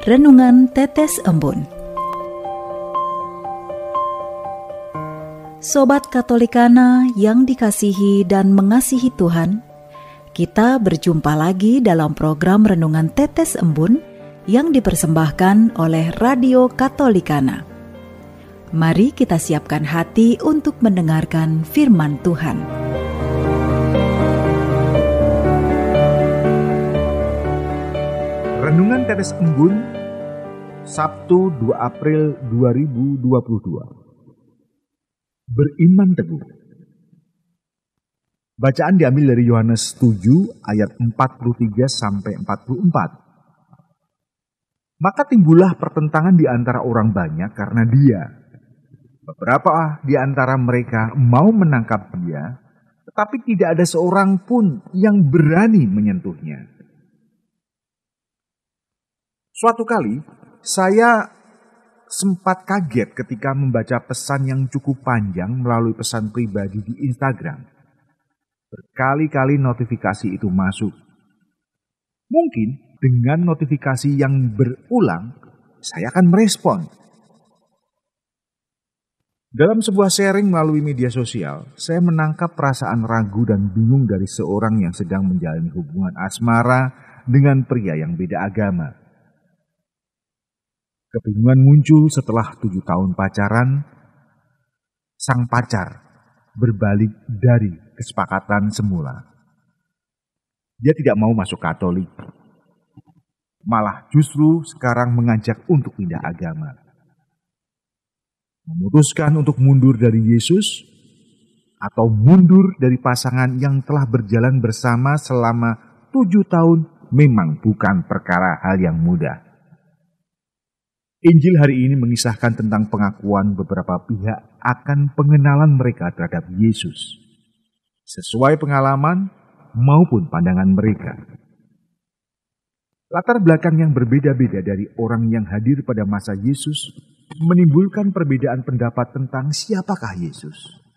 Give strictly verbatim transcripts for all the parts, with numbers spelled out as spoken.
Renungan Tetes Embun. Sobat Katolikana yang dikasihi dan mengasihi Tuhan, kita berjumpa lagi dalam program Renungan Tetes Embun yang dipersembahkan oleh Radio Katolikana. Mari kita siapkan hati untuk mendengarkan firman Tuhan. Renungan Tetes Embun, Sabtu dua April dua ribu dua puluh dua. Beriman teguh. Bacaan diambil dari Yohanes tujuh ayat empat puluh tiga sampai empat puluh empat. Maka timbullah pertentangan di antara orang banyak karena dia. Beberapa di antara mereka mau menangkap dia, tetapi tidak ada seorang pun yang berani menyentuhnya. Suatu kali, saya sempat kaget ketika membaca pesan yang cukup panjang melalui pesan pribadi di Instagram. Berkali-kali notifikasi itu masuk. Mungkin dengan notifikasi yang berulang, saya akan merespon. Dalam sebuah sharing melalui media sosial, saya menangkap perasaan ragu dan bingung dari seorang yang sedang menjalani hubungan asmara dengan pria yang beda agama. Kebingungan muncul setelah tujuh tahun pacaran. Sang pacar berbalik dari kesepakatan semula. Dia tidak mau masuk Katolik. Malah justru sekarang mengajak untuk pindah agama. Memutuskan untuk mundur dari Yesus atau mundur dari pasangan yang telah berjalan bersama selama tujuh tahun memang bukan perkara hal yang mudah. Injil hari ini mengisahkan tentang pengakuan beberapa pihak akan pengenalan mereka terhadap Yesus, sesuai pengalaman maupun pandangan mereka. Latar belakang yang berbeda-beda dari orang yang hadir pada masa Yesus menimbulkan perbedaan pendapat tentang siapakah Yesus.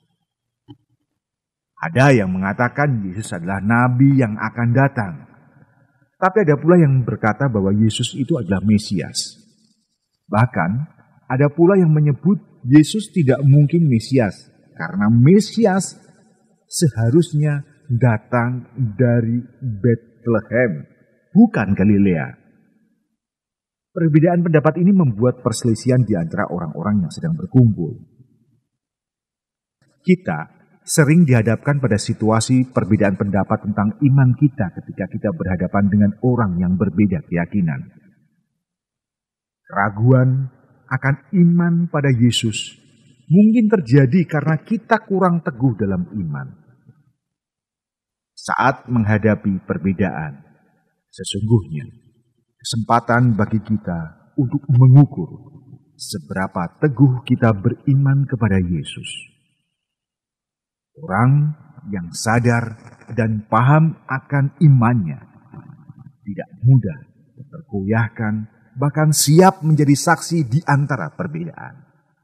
Ada yang mengatakan Yesus adalah nabi yang akan datang, tapi ada pula yang berkata bahwa Yesus itu adalah Mesias. Bahkan, ada pula yang menyebut Yesus tidak mungkin Mesias, karena Mesias seharusnya datang dari Bethlehem, bukan Galilea. Perbedaan pendapat ini membuat perselisihan di antara orang-orang yang sedang berkumpul. Kita sering dihadapkan pada situasi perbedaan pendapat tentang iman kita ketika kita berhadapan dengan orang yang berbeda keyakinan. Keraguan akan iman pada Yesus mungkin terjadi karena kita kurang teguh dalam iman. Saat menghadapi perbedaan, sesungguhnya kesempatan bagi kita untuk mengukur seberapa teguh kita beriman kepada Yesus. Orang yang sadar dan paham akan imannya tidak mudah tergoyahkan, bahkan siap menjadi saksi di antara perbedaan.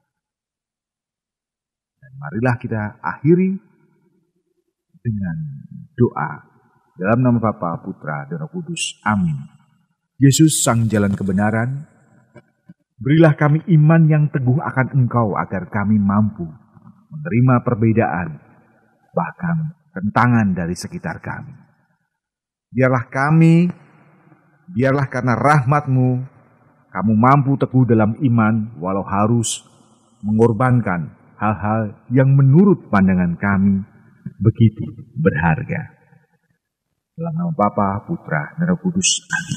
Dan marilah kita akhiri dengan doa dalam nama Bapa, Putra, dan Roh Kudus. Amin. Yesus, Sang Jalan Kebenaran, berilah kami iman yang teguh akan Engkau agar kami mampu menerima perbedaan, bahkan tentangan dari sekitar kami. Biarlah kami, biarlah karena rahmat-Mu, kamu mampu teguh dalam iman walau harus mengorbankan hal-hal yang menurut pandangan kami begitu berharga. Dalam nama Bapa, Putra, dan Roh Kudus. Amin.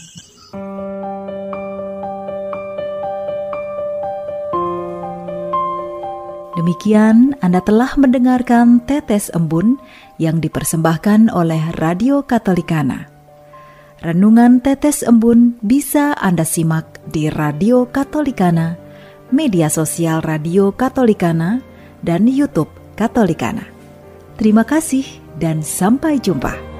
Demikian Anda telah mendengarkan Tetes Embun yang dipersembahkan oleh Radio Katolikana. Renungan Tetes Embun bisa Anda simak di Radio Katolikana, media sosial Radio Katolikana, dan YouTube Katolikana. Terima kasih dan sampai jumpa.